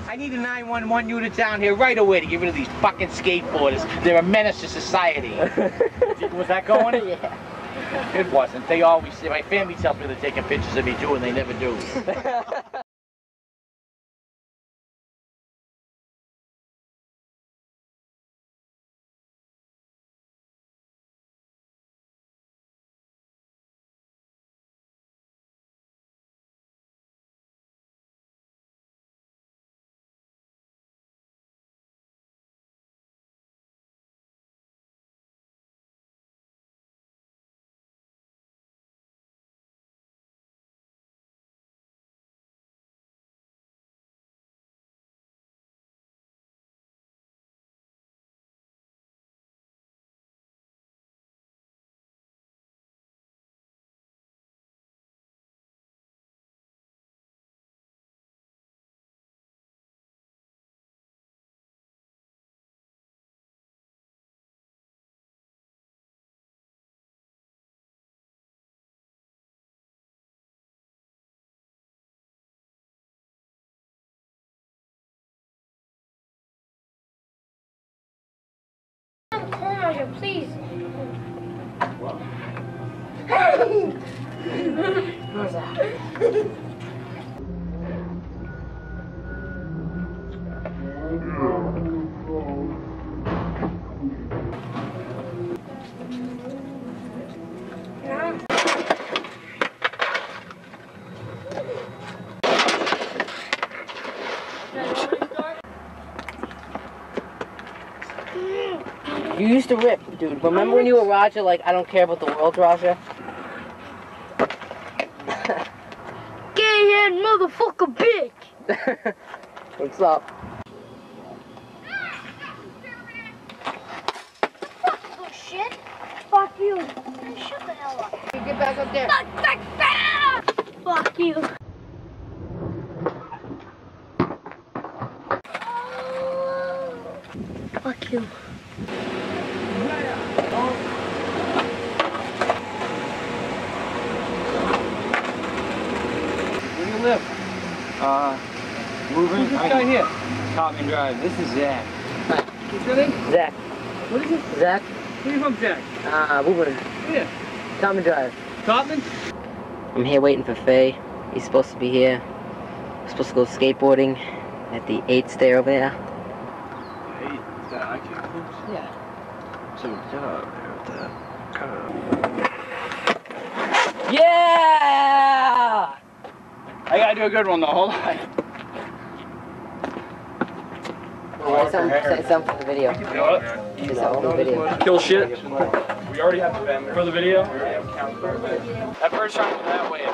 I need a 911 unit down here right away to get rid of these fucking skateboarders. They're a menace to society. Was that going? Yeah. It wasn't. They always say, my family tells me they're taking pictures of me too, and they never do. Please. Where's that? You used to rip, dude. Remember when you were Roger, like, I don't care about the world, Roger? Gay-head motherfucker bitch! What's up? Fuck you, shit! Fuck you! Man, shut the hell up! You get back up there. Fuck you! Fuck you. Where do you live? Moving. Who's this guy here? Topman Drive. This is Zach. What's your name? Zach. What is it? Zach? Where are you from, Jack? Woburn. Where? Topman Drive. Topman? I'm here waiting for Faye. He's supposed to be here. We're supposed to go skateboarding at the 8th stair over there. Hey, is that I can't close? Yeah. So, there with the Yeah! I gotta do a good one though, hold on. Say something for the video. You know what? Say something for the video. Kill shit. We already have the vendor. For the video? We already have count for it. That bird's trying to go that way.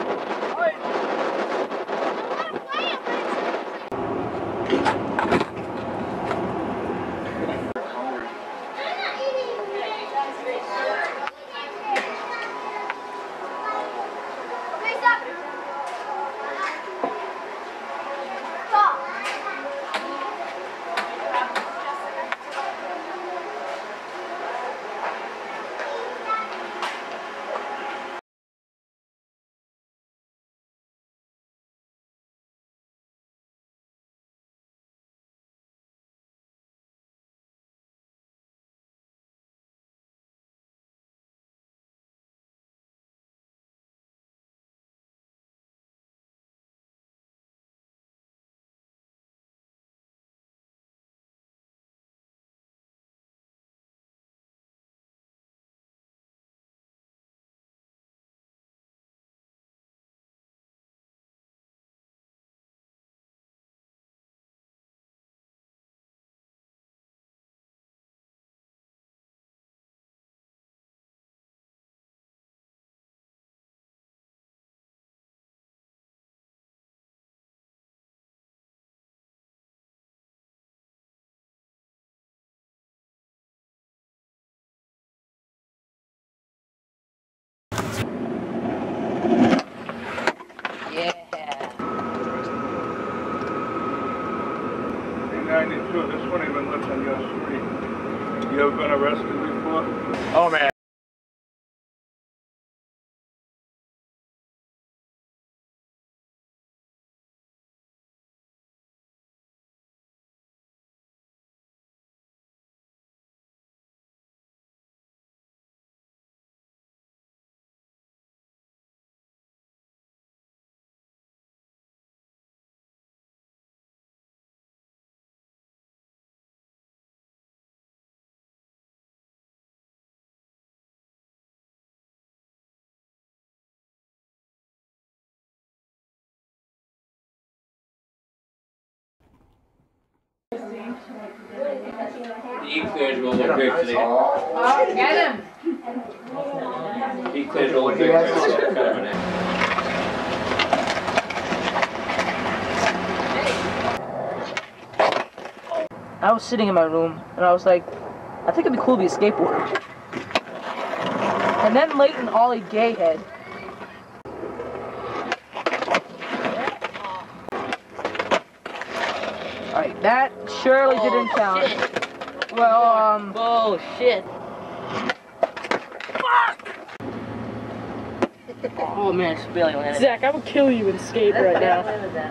Yeah. 92. This one even lives on your street. You ever been arrested before? Oh man. The eclairs will look great today. Oh, get him! The eclairs will look great today. I was sitting in my room and I was like, I think it'd be cool to be a skateboarder. And then Leighton ollie gayhead. Alright, that surely didn't count. Shit. Well, Bullshit. Fuck! Oh man, it's barely landed. Zach, I would kill you in skate right now.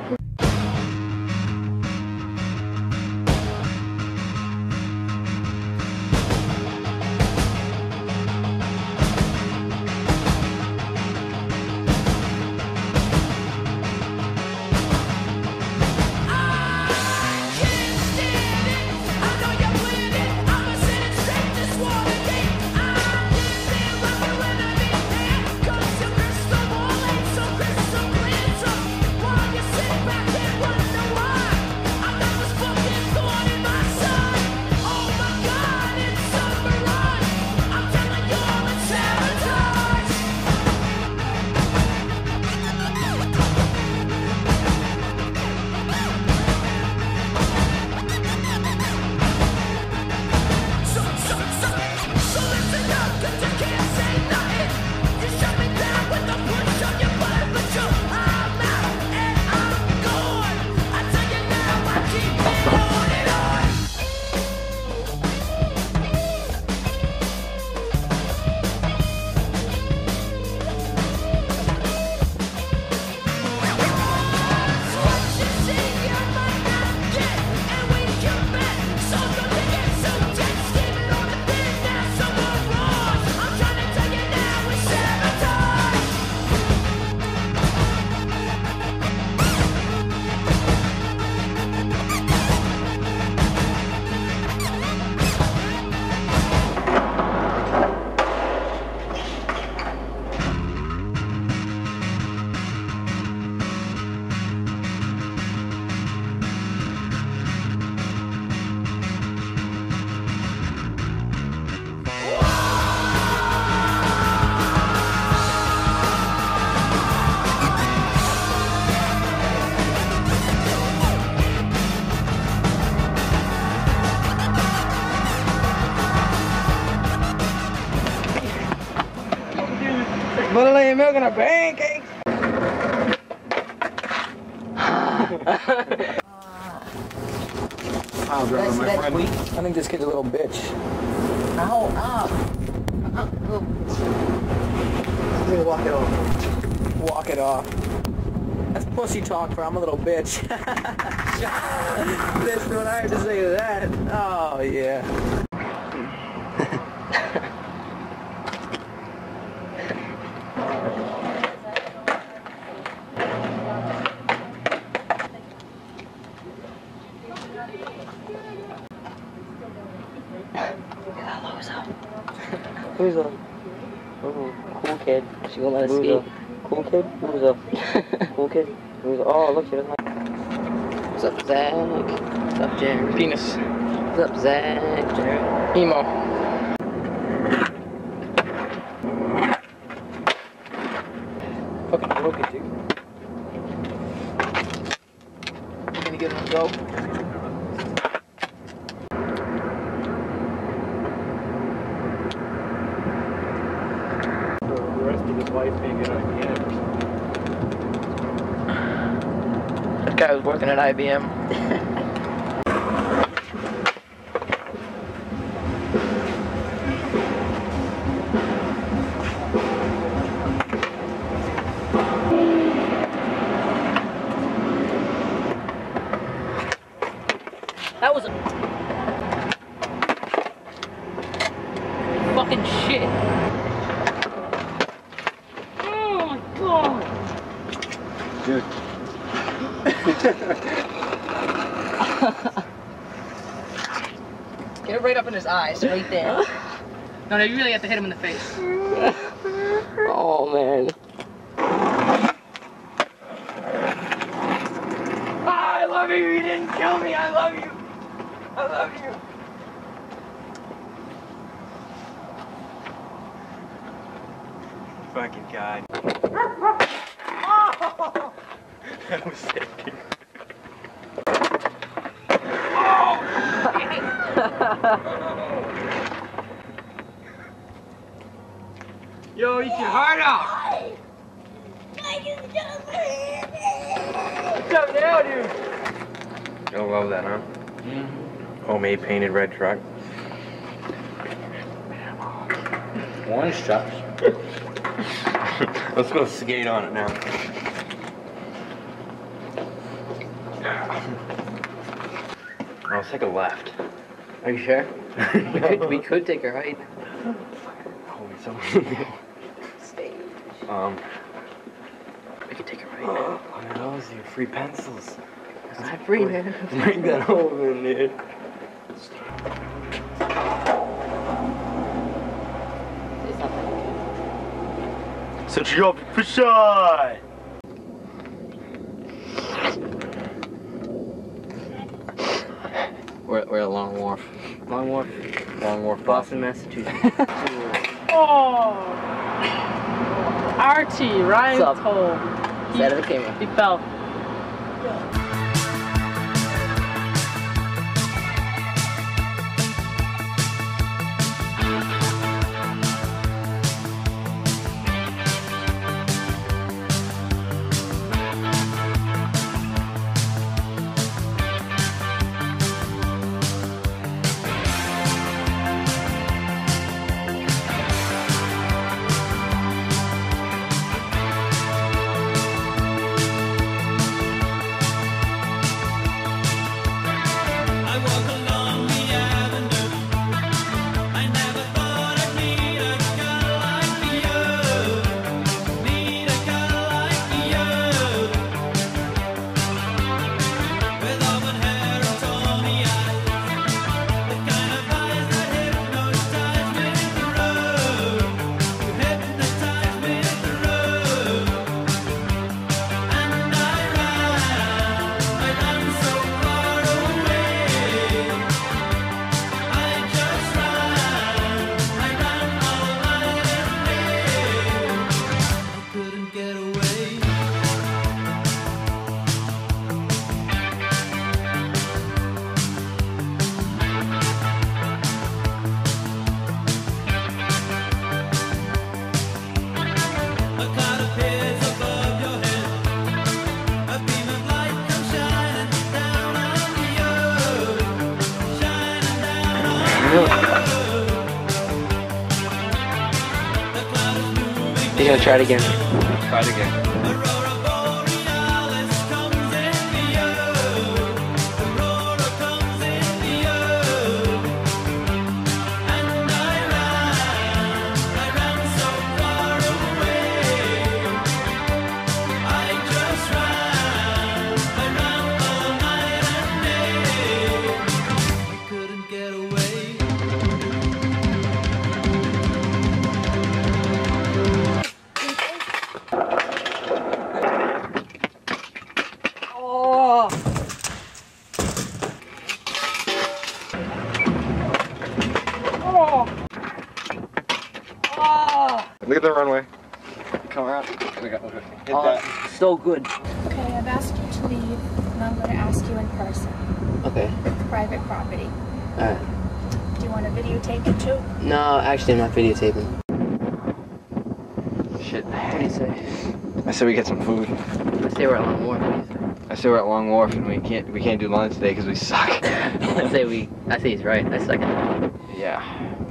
Put a little milk in a pancake. I think this kid's a little bitch. Ow, ow. Walk it off. Walk it off. That's pussy talk for I'm a little bitch. That's what I have to say to that. Oh, yeah. Who's a cool kid? She won't let us skate. Cool kid? Who's a cool kid? Who's a, oh, look, she doesn't like. What's up, Zach? What's up, Jerry? Penis. What's up, Zach? Jerry? Emo. Fucking broke it, dude. You gonna give him a go? That guy was working at IBM. That was a fucking shit. Oh my god. Dude. Get it right up in his eyes, right there. No, you really have to hit him in the face. Oh man. I love you, you didn't kill me, I love you. I love you. Fucking God. That was sick. Yo, eat your heart out. Jump down, dude. You'll love that, huh? Homemade painted red truck. Orange trucks. Let's go skate on it now. I'll take a left. Are you sure? we could take a right. Holy so. Stage. We could take a right. What are those? Your free pencils. It's not free, man. Bring that home in, dude. Say something. Set you up for shot. We're at Long Wharf. Long Wharf? Long Wharf, Boston, Massachusetts. Oh! RT, Ryan's What's up? home. Side of the camera. He fell. You're gonna try it again. Try it again. Look at the runway. Come around. Hit Oh, that. so good. Okay, I've asked you to leave, and I'm going to ask you in person. Okay. It's private property. Alright. Do you want to videotape it too? No, actually I'm not videotaping. Shit. What do you say? I said we get some food. I say we're at Long Wharf. What do you say? I said we're at Long Wharf and we can't do lunch today because we suck. I say he's right. I second. Yeah.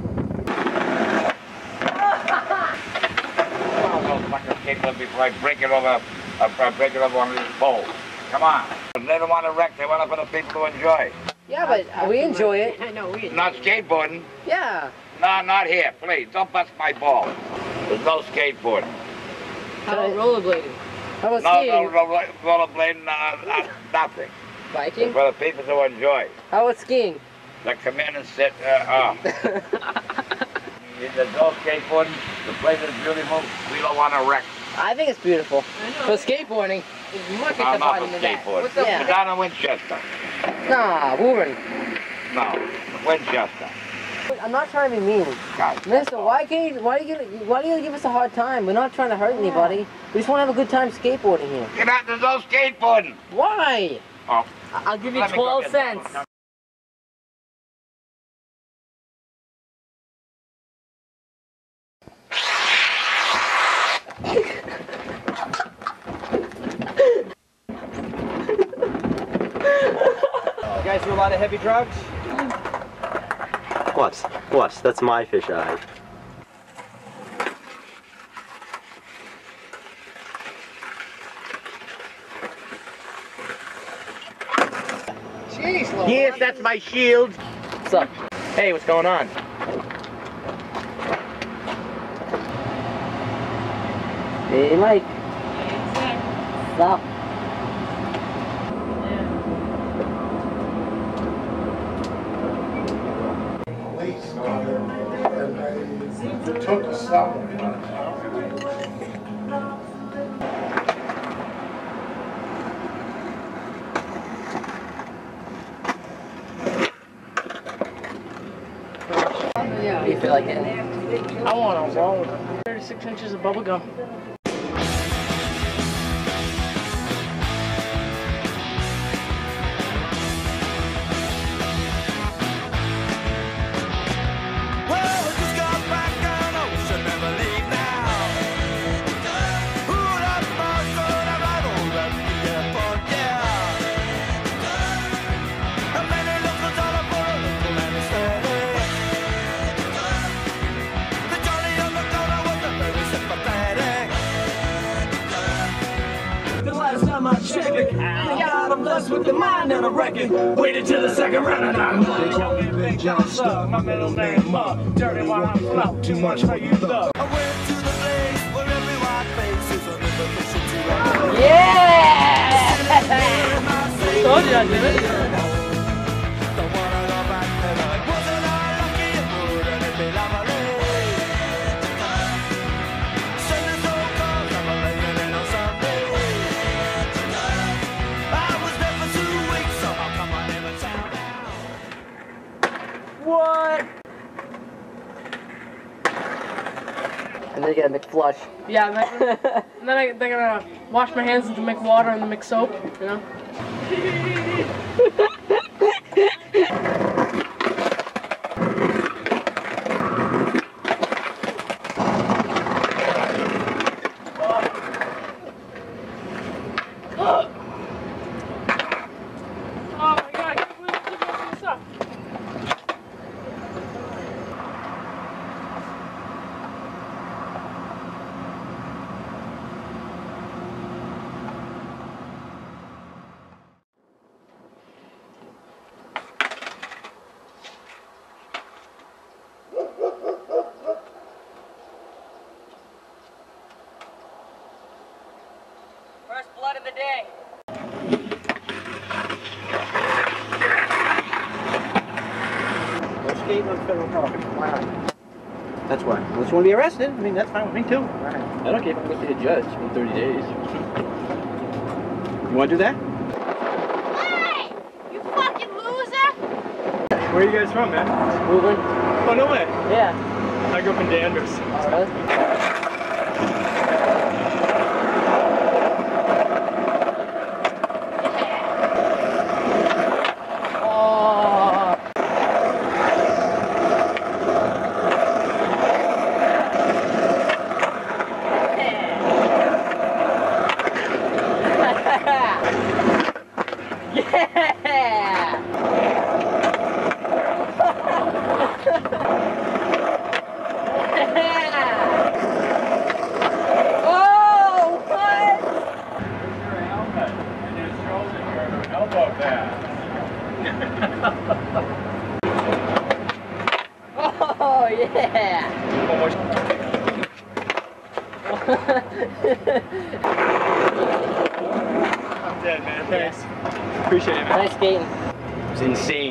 Before I break it over one of these bowls. Come on. They don't want to wreck, they want it for the people to enjoy. Yeah, but we enjoy it. I know, we Not skateboarding. Yeah. No, not here, please. Don't bust my ball. There's no skateboarding. How about rollerblading? How about No skiing? rollerblading, nothing. Biking? It's for the people to enjoy. How about skiing? They come in and sit, There's no skateboarding. The place is beautiful. We don't want to wreck. I think it's beautiful. For skateboarding, it's much No, not for than that. skateboarding. What's up? Yeah. Down in Winchester. Nah, Woburn. No. When's just done? I'm not trying to be mean. Mister, why do you give us a hard time? We're not trying to hurt anybody. We just want to have a good time skateboarding here. You're not, there's no skateboarding. Why? Oh. I'll give you 12 cents. You guys do a lot of heavy drugs? What? That's my fish eye. Jeez, yes, that's my shield. What's up? Hey, what's going on? Hey, Mike. Stop. It took something. What do you feel like getting? I want a roll. 36 inches of bubble gum. I'm blessed with the mind and a record. Waited till the second round and I'm Big John Stuck, my middle name Mug. Dirty while I flout, too much for you thug. I went to the place where every white face is an invitation to Yeah! Told you I did it. Don't wanna go back and I wasn't I lucky and would and it'd be lovely. Send us all calls, I'm a laying in on Sunday. What? And then you get a McFlush. Yeah, and then they're gonna wash my hands into make water and then make soap, you know? First blood of the day. No skating on federal property. Why not? That's why. Unless you want to be arrested, I mean, that's fine with me too. Right. I don't care if I'm going to see a judge in 30 days. You want to do that? Hey! You fucking loser! Where are you guys from, man? Moving? Oh, no way. Yeah. I grew up in Danvers. Alright. Oh yeah! I'm dead, man. Thanks. Appreciate it, man. Nice skating. It was insane.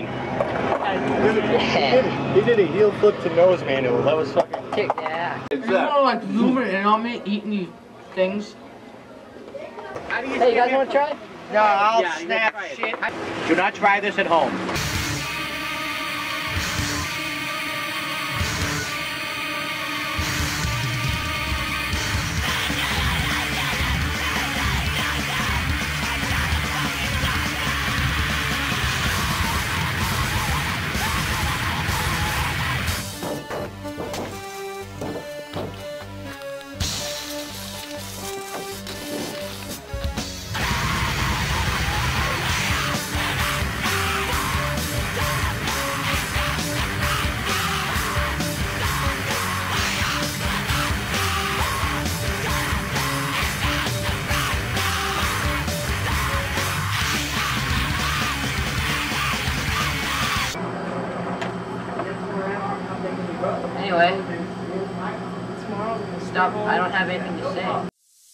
Yeah. He did a heel flip to nose manual. That was fucking... Yeah. You wanna like zoom it in on me eating these things? Hey, you guys want to try? No, I'll snap shit. Do not try this at home. Anyway, stop. I don't have anything to say.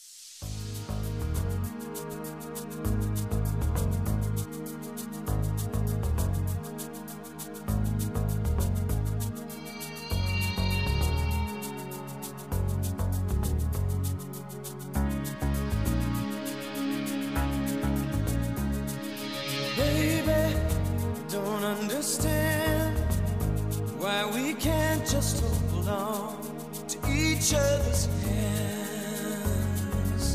Baby, don't understand why we can't just hold on to each other's hands.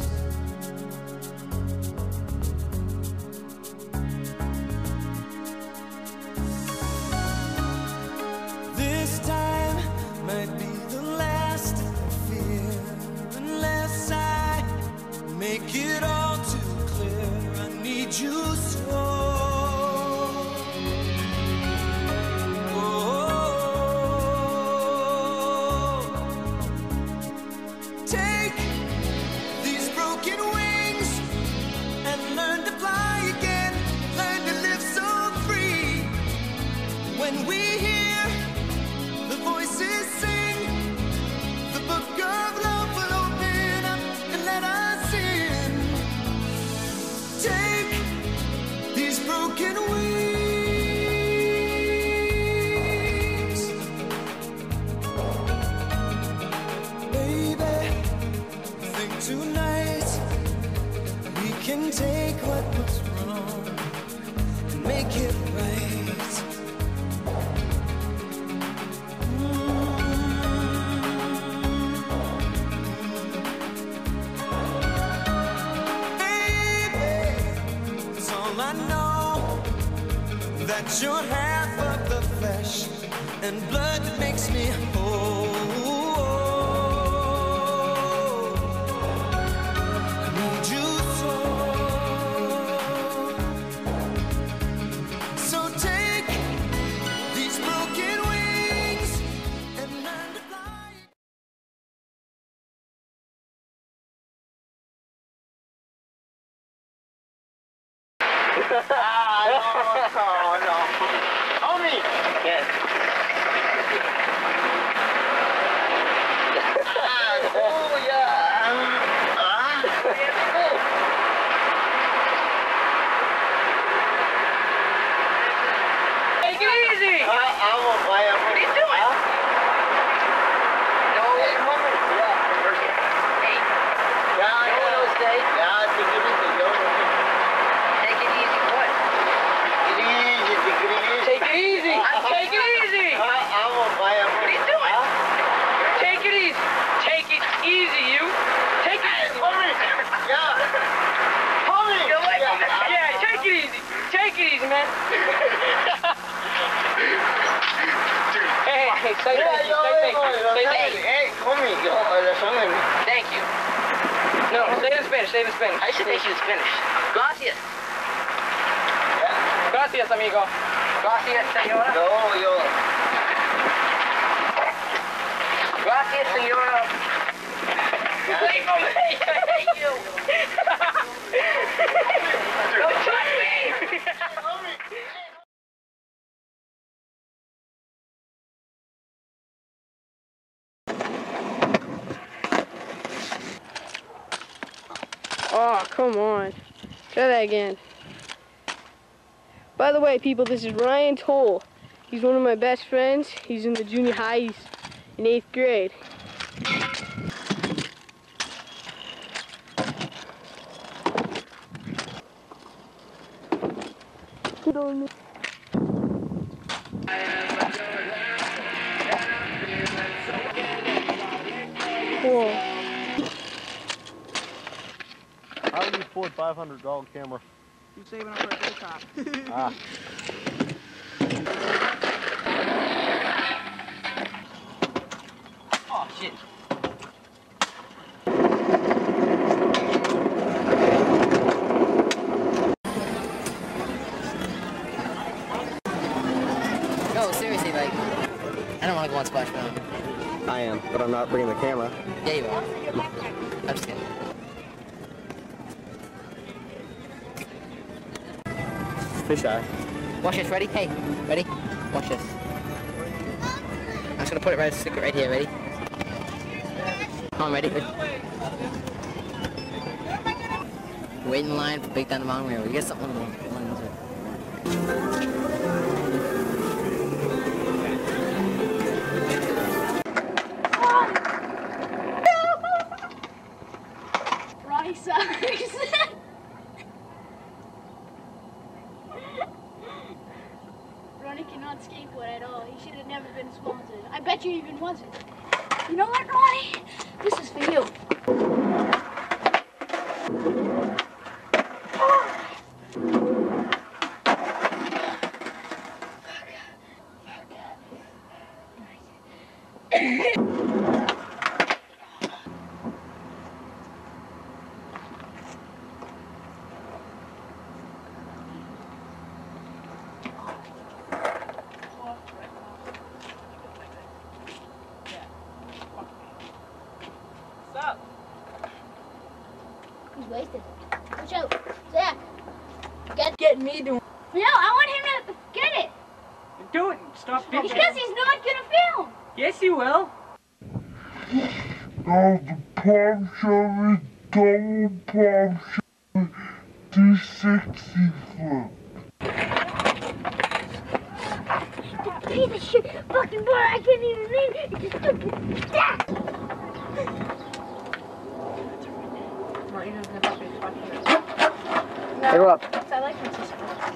This time might be the last I fear, unless I make it all too clear. I need you so. When we hear the voices sing, the book of love will open up and let us in. Take these broken wings. Baby, I think tonight we can take what was wrong and make it right. That you're half of the flesh and blood that makes me whole. I need you so. So take these broken wings and learn to fly. No. Homie! Yes. Oh, yeah. Take it easy! I won't buy it. What are you doing? No, woman. Hey. Yeah, stay. Yeah, take it easy. Take it easy, what? Take it easy. Take it easy! Take it easy! I won't buy it. What are you doing? Take it easy! Take it easy, you! Take it easy! Homie! Yeah! Homie! Yeah, take it easy! Take it easy, man! Hey, say thank you, say thank you, say thank you. Hey, homie, Thank you. No, say it in Spanish, say it in Spanish. I should say it in Spanish. Gracias. Gracias, amigo. Gracias, señora. No, yo. Gracias, señora. Wait for me, I hate you. Don't touch me. Oh, come on. Try that again. By the way, people, this is Ryan Toll. He's one of my best friends. He's in the junior high. He's in 8th grade. Cool. How do you afford $500 camera? You saving up for a day cop. Ah. Oh, shit. No, seriously, like, I don't want to go on Splash Mountain. I am, but I'm not bringing the camera. Yeah, you are. I'm just kidding. Fisheye. Watch this, ready? Hey, ready? Watch this. I'm just gonna put it stick it right here, ready? I'm ready. Wait in line for Big Down the Mountain Railroad. We get something on the Ronnie sucks. Ronnie cannot skateboard at all. He should have never been sponsored. I bet you even wasn't. You know what, Ronnie? This is for you. He's wasted. Watch out. Zach. Get me doing. No, I want him to get it. Do it. Stop Because bitching. he's not gonna film. Yes, you will. Now the palm shove double palm shove 360 flip. Piece of shit. Fucking boy, I can't even read it. It's stupid. Zach. Hey, Rob. I like Francisco.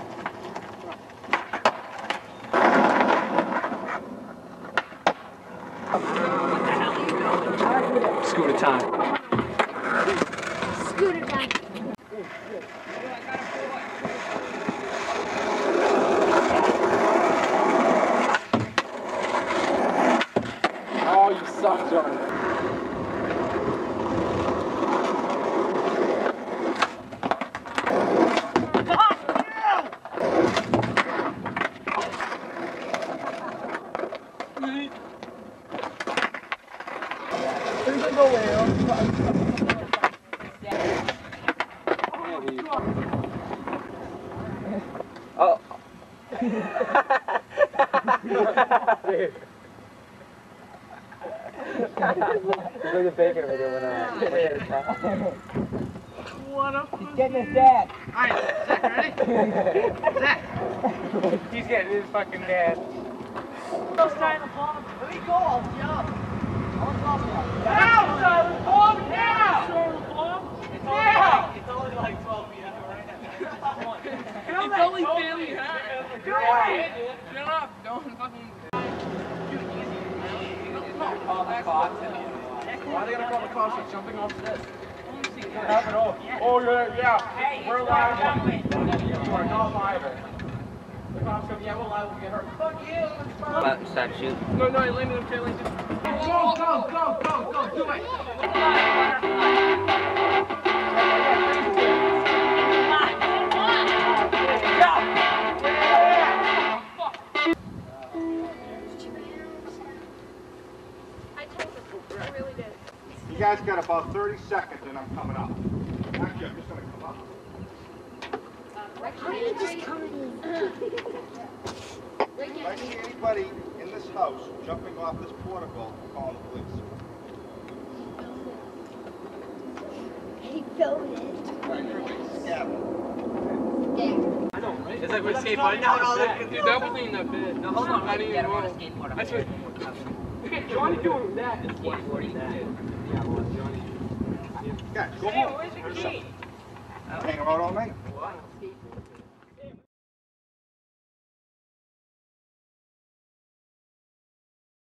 Scooter time. Scooter time. Oh, you suck, Johnny. Oh. Look at bacon over there. What up? He's getting his dad. Alright, Zach, ready? Zach. He's getting his fucking dad. Let me go, I'll jump. Now, son, bomb now! Now! It's only like 12 feet right now. It's only barely high. Do it! Shut up, don't fucking... Call the cops. Why are they gonna call the cops for jumping off this? Have it all. Oh, yeah. We're liable. You are not liable. The cops go, yeah, we're liable to get hurt. Fuck you. Start shooting. No, you landed him, Taylor. Go, do it. You guys got about 30 seconds and I'm coming up. Actually, I'm just going to come up. How do you just come in? If I see anybody in this house jumping off this portico, call the police. He filmed it. Right, everybody scatter. It's like with skateboarding. No, dude, that wasn't even that bad. No, hold on, I didn't even know. That's what... Look at Johnny doing that. Skateboarding that. Yeah, go home. Where's the key? Hang around all night.